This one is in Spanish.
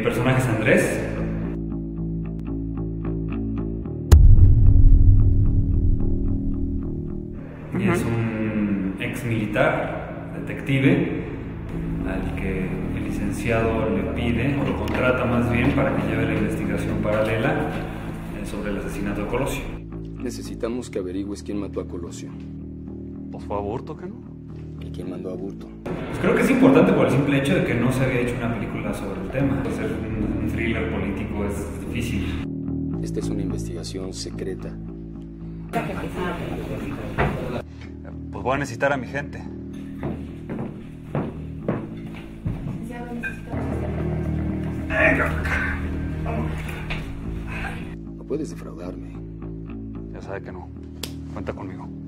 Mi personaje es Andrés. Y es un ex militar, detective, al que el licenciado le pide, o lo contrata más bien, para que lleve la investigación paralela sobre el asesinato de Colosio. Necesitamos que averigües quién mató a Colosio. Pues fue Aburto, ¿qué no? ¿Y quién mandó a Aburto? Pues creo que es importante por el simple hecho de que no se había hecho una película sobre el tema. Hacer un thriller político es difícil. Esta es una investigación secreta. Pues voy a necesitar a mi gente. No puedes defraudarme. Ya sabe que no. Cuenta conmigo.